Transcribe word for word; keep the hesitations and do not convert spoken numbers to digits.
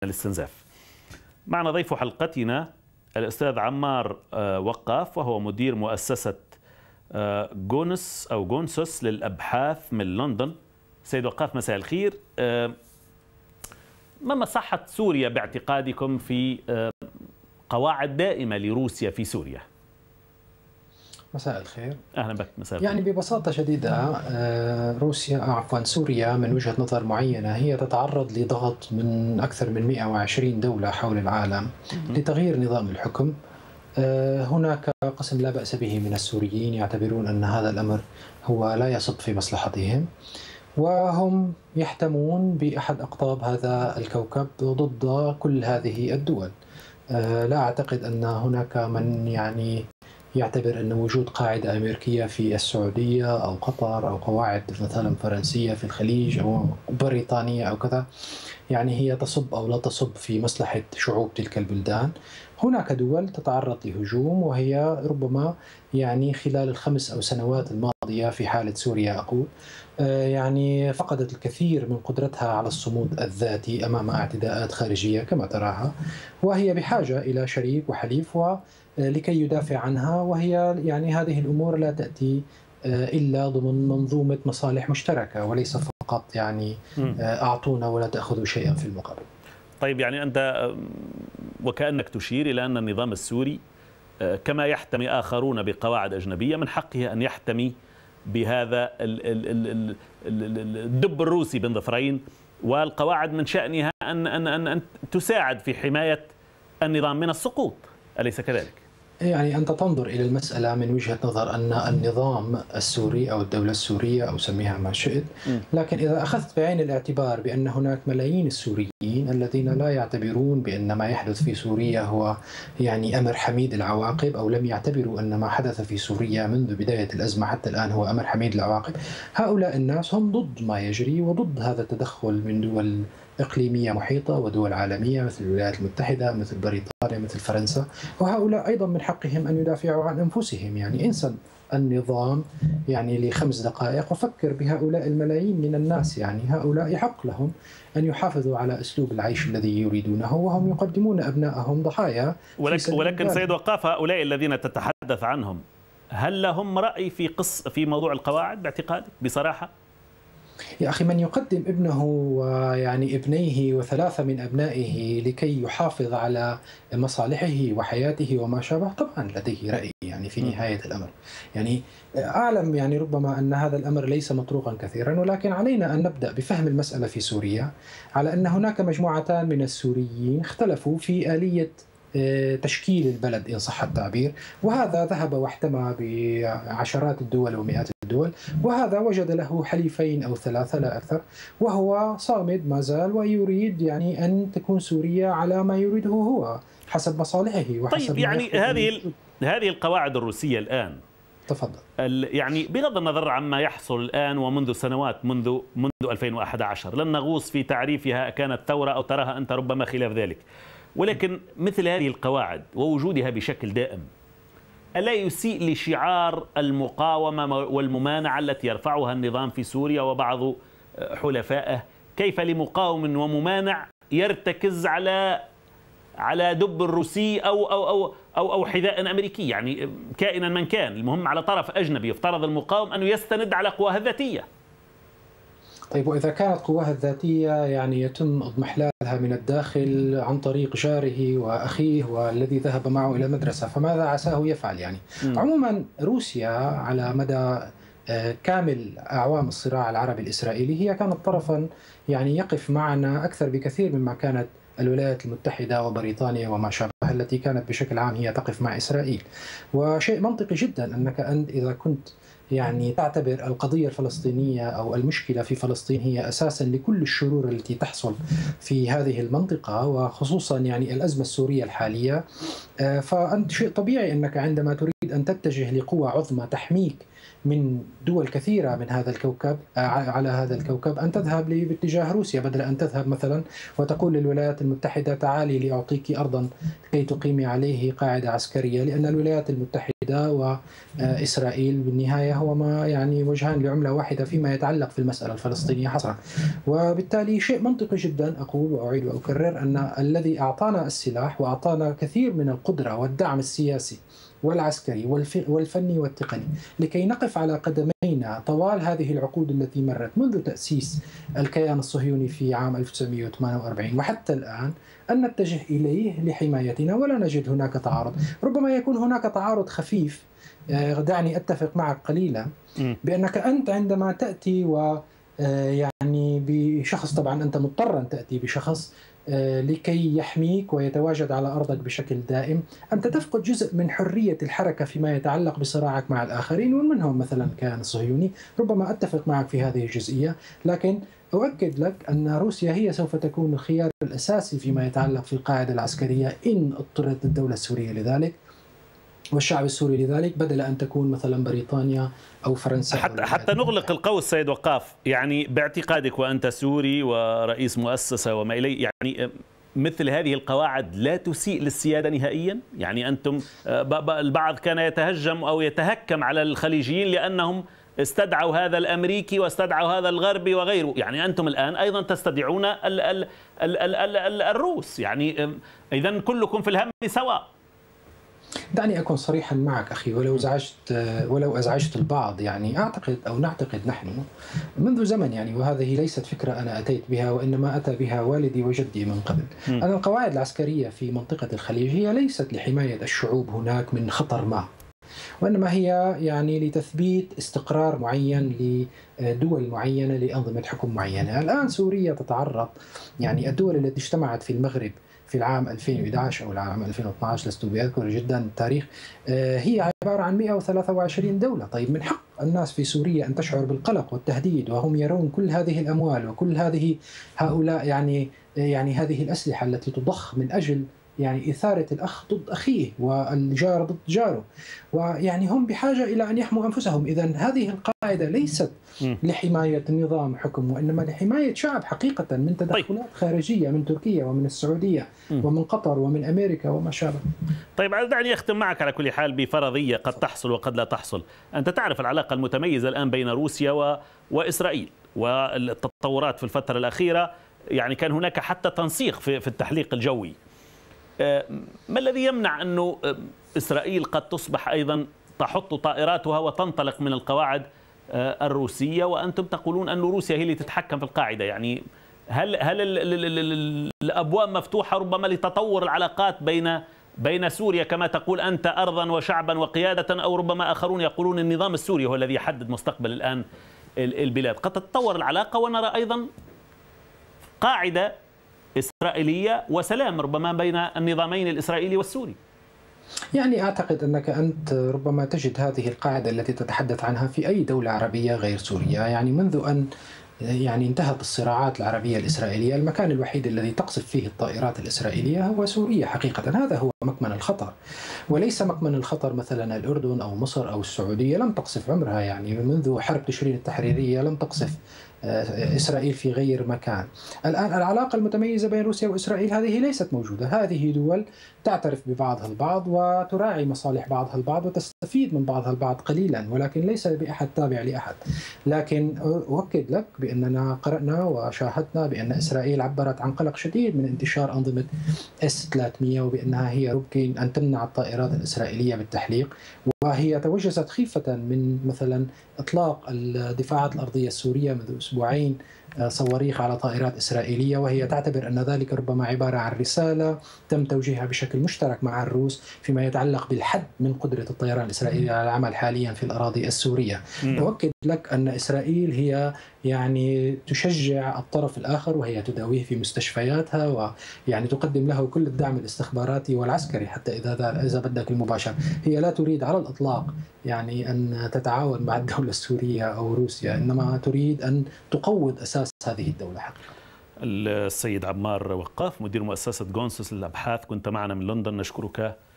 الاستنزاف. معنا ضيف حلقتنا الأستاذ عمار وقاف، وهو مدير مؤسسة جونس أو جونسوس للأبحاث من لندن. سيد وقاف، مساء الخير. ما مصلحة سوريا باعتقادكم في قواعد دائمة لروسيا في سوريا؟ مساء الخير. أهلا بك. مساء الخير. يعني ببساطة شديدة روسيا عفوا سوريا من وجهة نظر معينة هي تتعرض لضغط من أكثر من مئة وعشرين دولة حول العالم لتغيير نظام الحكم. هناك قسم لا بأس به من السوريين يعتبرون أن هذا الأمر هو لا يصب في مصلحتهم، وهم يحتمون بأحد أقطاب هذا الكوكب ضد كل هذه الدول. لا أعتقد أن هناك من يعني يعتبر أن وجود قاعدة أمريكية في السعودية أو قطر أو قواعد مثلا فرنسية في الخليج أو بريطانية أو كذا يعني هي تصب أو لا تصب في مصلحة شعوب تلك البلدان. هناك دول تتعرض لهجوم، وهي ربما يعني خلال الخمس أو سنوات الماضية في حالة سوريا أقول يعني فقدت الكثير من قدرتها على الصمود الذاتي أمام اعتداءات خارجية كما تراها، وهي بحاجة إلى شريك وحليف ولكي يدافع عنها، وهي يعني هذه الأمور لا تأتي إلا ضمن منظومة مصالح مشتركة وليس فقط يعني أعطونا ولا تأخذوا شيئا في المقابل. طيب، يعني أنت وكأنك تشير إلى أن النظام السوري كما يحتمي آخرون بقواعد أجنبية من حقه أن يحتمي بهذا الدب الروسي بين ظفرين، والقواعد من شأنها أن أن أن أن تساعد في حماية النظام من السقوط، أليس كذلك؟ يعني أنت تنظر إلى المسألة من وجهة نظر أن النظام السوري أو الدولة السورية أو سميها ما شئت، لكن إذا أخذت بعين الاعتبار بأن هناك ملايين السوريين الذين لا يعتبرون بأن ما يحدث في سوريا هو يعني أمر حميد العواقب، أو لم يعتبروا أن ما حدث في سوريا منذ بداية الأزمة حتى الآن هو أمر حميد العواقب، هؤلاء الناس هم ضد ما يجري وضد هذا التدخل من دول إقليمية محيطة ودول عالمية مثل الولايات المتحدة مثل بريطانيا مثل فرنسا، وهؤلاء أيضا من حقهم أن يدافعوا عن أنفسهم. يعني انسى النظام يعني لخمس دقائق وفكر بهؤلاء الملايين من الناس، يعني هؤلاء يحق لهم أن يحافظوا على أسلوب العيش الذي يريدونه، وهم يقدمون أبنائهم ضحايا. ولكن, ولكن سيد وقاف، هؤلاء الذين تتحدث عنهم هل لهم رأي في قص في موضوع القواعد باعتقادك بصراحة؟ يا أخي، من يقدم ابنه ويعني ابنيه وثلاثة من أبنائه لكي يحافظ على مصالحه وحياته وما شابه طبعا لديه رأي يعني في نهاية الأمر. يعني أعلم يعني ربما أن هذا الأمر ليس مطروقا كثيرا، ولكن علينا أن نبدأ بفهم المسألة في سوريا على أن هناك مجموعتان من السوريين اختلفوا في آلية تشكيل البلد إن صح التعبير، وهذا ذهب واحتمى بعشرات الدول ومئات الدول، وهذا وجد له حليفين أو ثلاثة لا أكثر، وهو صامد ما زال ويريد يعني أن تكون سوريا على ما يريده هو حسب مصالحه وحسب. طيب، يعني هذه هذه القواعد الروسية الآن، تفضل، يعني بغض النظر عما يحصل الآن ومنذ سنوات منذ منذ ألفين وأحد عشر، لن نغوص في تعريفها كانت ثورة أو تراها أنت ربما خلاف ذلك، ولكن مثل هذه القواعد ووجودها بشكل دائم ألا يسيء لشعار المقاومة والممانعة التي يرفعها النظام في سوريا وبعض حلفائه؟ كيف لمقاوم وممانع يرتكز على على دب روسي أو أو أو أو أو حذاء أمريكي، يعني كائنا من كان، المهم على طرف أجنبي يفترض المقاوم أنه يستند على قواه الذاتية. طيب، وإذا كانت قواها الذاتية يعني يتم اضمحلالها من الداخل عن طريق جاره وأخيه والذي ذهب معه إلى المدرسة، فماذا عساه يفعل يعني؟ م. عموما روسيا على مدى كامل أعوام الصراع العربي الإسرائيلي هي كانت طرفا يعني يقف معنا أكثر بكثير مما كانت الولايات المتحدة وبريطانيا وما شابه، التي كانت بشكل عام هي تقف مع إسرائيل. وشيء منطقي جدا أنك أنت إذا كنت يعني تعتبر القضية الفلسطينية أو المشكلة في فلسطين هي أساسا لكل الشرور التي تحصل في هذه المنطقة، وخصوصا يعني الأزمة السورية الحالية، فأنت شيء طبيعي أنك عندما تريد أن تتجه لقوة عظمى تحميك من دول كثيرة من هذا الكوكب على هذا الكوكب أن تذهب باتجاه روسيا، بدل أن تذهب مثلا وتقول للولايات المتحدة تعالي لأعطيك أرضا كي تقيمي عليه قاعدة عسكرية، لأن الولايات المتحدة وإسرائيل بالنهاية هو ما يعني وجهان لعملة واحدة فيما يتعلق في المسألة الفلسطينية حصرا. وبالتالي شيء منطقي جدا أقول وأعيد وأكرر أن الذي أعطانا السلاح وأعطانا كثير من القدرة والدعم السياسي والعسكري والفني والتقني لكي نقف على قدمينا طوال هذه العقود التي مرت منذ تأسيس الكيان الصهيوني في عام ألف وتسعمئة وثمانية وأربعين وحتى الآن، أن نتجه إليه لحمايتنا ولا نجد هناك تعارض. ربما يكون هناك تعارض خفيف، دعني أتفق معك قليلا بأنك أنت عندما تأتي و يعني بشخص، طبعا أنت مضطر أن تأتي بشخص لكي يحميك ويتواجد على أرضك بشكل دائم، أنت تفقد جزء من حرية الحركة فيما يتعلق بصراعك مع الآخرين ومنهم مثلا كان الصهيوني. ربما أتفق معك في هذه الجزئية، لكن أؤكد لك أن روسيا هي سوف تكون الخيار الأساسي فيما يتعلق في القاعدة العسكرية إن اضطرت الدولة السورية لذلك والشعب السوري لذلك، بدل أن تكون مثلا بريطانيا أو فرنسا. حتى, حتى نغلق القوس سيد وقاف، يعني باعتقادك وأنت سوري ورئيس مؤسسة وما إليه، يعني مثل هذه القواعد لا تسيء للسيادة نهائيا؟ يعني أنتم البعض كان يتهجم أو يتهكم على الخليجيين لأنهم استدعوا هذا الأمريكي واستدعوا هذا الغربي وغيره، يعني أنتم الآن أيضا تستدعون ال ال ال ال ال ال الروس، يعني إذن كلكم في الهم سواء. دعني أكون صريحا معك أخي، ولو أزعجت ولو أزعجت البعض، يعني أعتقد أو نعتقد نحن منذ زمن، يعني وهذه ليست فكرة أنا أتيت بها وإنما أتى بها والدي وجدي من قبل، أن القواعد العسكرية في منطقة الخليج هي ليست لحماية الشعوب هناك من خطر ما، وإنما هي يعني لتثبيت استقرار معين لدول معينة لأنظمة حكم معينة. الآن سوريا تتعرض، يعني الدول التي اجتمعت في المغرب في العام ألفين وإحدى عشر أو العام ألفين واثني عشر، لست بأذكر جدا التاريخ، هي عبارة عن مئة وثلاثة وعشرين دولة. طيب من حق الناس في سوريا أن تشعر بالقلق والتهديد وهم يرون كل هذه الأموال وكل هذه هؤلاء يعني يعني هذه الأسلحة التي تضخ من أجل يعني إثارة الأخ ضد أخيه والجار ضد جاره، ويعني هم بحاجة إلى أن يحموا أنفسهم. إذن هذه القاعدة ليست لحماية نظام حكم وإنما لحماية شعب حقيقة من تدخلات خارجية من تركيا ومن السعودية ومن قطر ومن أمريكا وما شابه. طيب دعني أختم معك على كل حال بفرضية قد تحصل وقد لا تحصل. أنت تعرف العلاقة المتميزة الآن بين روسيا و... وإسرائيل والتطورات في الفترة الأخيرة، يعني كان هناك حتى تنسيق في, في التحليق الجوي. ما الذي يمنع أنه إسرائيل قد تصبح أيضا تحط طائراتها وتنطلق من القواعد الروسية وأنتم تقولون أن روسيا هي اللي تتحكم في القاعدة؟ يعني هل هل الأبواب مفتوحة ربما لتطور العلاقات بين بين سوريا كما تقول أنت أرضا وشعبا وقيادة، أو ربما آخرون يقولون النظام السوري هو الذي يحدد مستقبل الآن البلاد؟ قد تتطور العلاقة ونرى أيضا قاعدة إسرائيلية وسلام ربما بين النظامين الإسرائيلي والسوري. يعني أعتقد أنك أنت ربما تجد هذه القاعدة التي تتحدث عنها في أي دولة عربية غير سوريا. يعني منذ أن يعني انتهت الصراعات العربية الإسرائيلية، المكان الوحيد الذي تقصف فيه الطائرات الإسرائيلية هو سوريا حقيقة. هذا هو مكمن الخطر، وليس مكمن الخطر مثلا الأردن أو مصر أو السعودية، لم تقصف عمرها يعني منذ حرب تشرين التحريرية لم تقصف إسرائيل في غير مكان. الآن العلاقة المتميزة بين روسيا وإسرائيل هذه ليست موجودة. هذه دول تعترف ببعضها البعض وتراعي مصالح بعضها البعض وتستفيد من بعضها البعض قليلا، ولكن ليس بأحد تابع لأحد. لكن أؤكد لك بأننا قرأنا وشاهدنا بأن إسرائيل عبرت عن قلق شديد من انتشار أنظمة إس ثلاثمئة وبأنها هي يمكن أن تمنع الطائرات الإسرائيلية بالتحليق، وهي توجست خيفة من مثلا إطلاق الدفاعات الأرضية السورية منذ أسبوعين صواريخ على طائرات إسرائيلية، وهي تعتبر أن ذلك ربما عبارة عن رسالة تم توجيهها بشكل مشترك مع الروس فيما يتعلق بالحد من قدرة الطيران الإسرائيلي على العمل حاليا في الأراضي السورية. أؤكد لك أن إسرائيل هي يعني تشجع الطرف الآخر وهي تداويه في مستشفياتها ويعني تقدم له كل الدعم الاستخباراتي والعسكري حتى إذا إذا بدك المباشر. هي لا تريد على الإطلاق يعني أن تتعاون مع الدولة السورية أو روسيا، إنما تريد أن تقوض أساس هذه الدولة حقيقة. السيد عمار وقاف مدير مؤسسة جونسوس للأبحاث كنت معنا من لندن، نشكرك